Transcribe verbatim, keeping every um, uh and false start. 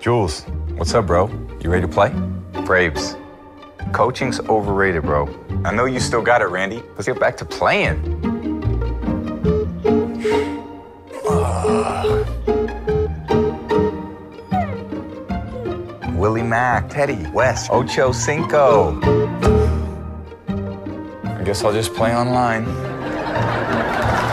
Jules, what's up, bro? You ready to play? Braves. Coaching's overrated, bro. I know you still got it, Randy. Let's get back to playing. Uh. Willie Mack, Teddy, West, Ocho Cinco. I guess I'll just play online.